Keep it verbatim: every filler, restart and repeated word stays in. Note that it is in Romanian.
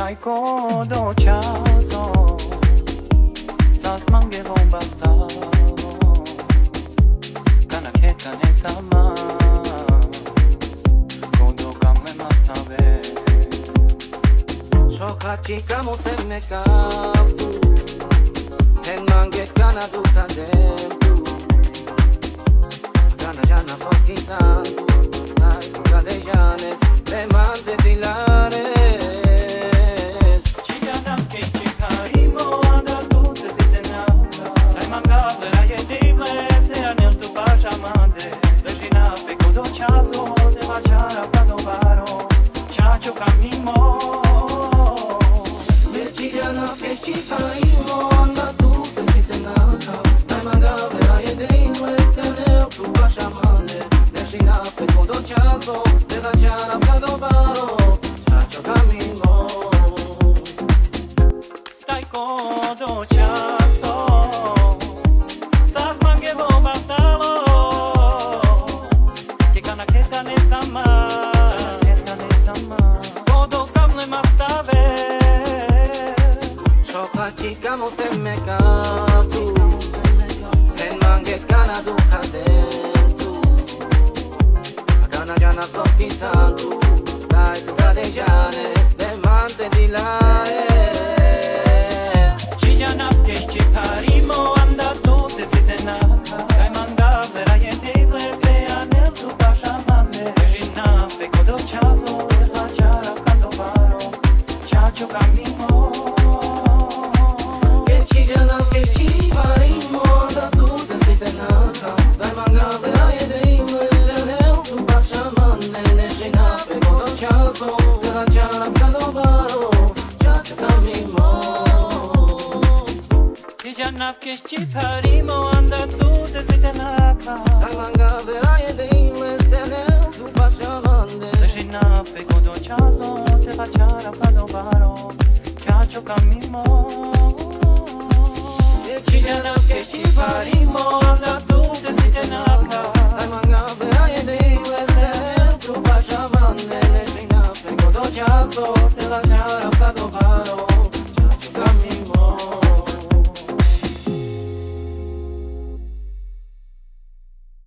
Dai codo ciaso, sas manghe bombata, canachetta nel sama, codo camme mastave. Shohachi kamo temme kafu, en manghe cana du cadempu, cana jana foschi santu, dai tu cadejanes, le mante dilares. Chicamos temme kafu, en manghe cana du cadentu, cana jana soski santu, dai tu cadejanes, de mante dilae. Chijana keşki parimo anda tu te sitenaka, dai manga vera yedivles de anel tu pashamande, jina pe kodo chazo, de hachara kadovaro, chacho camino. Keşki parimo anda tu te sitenaka, dai manga vera yedeimes tenel tu pashamande, jina pe kodo chazo, te hachara kadovaro, chacho camino. Chijana keşki parimo anda tu te sitenaka, dai manga vera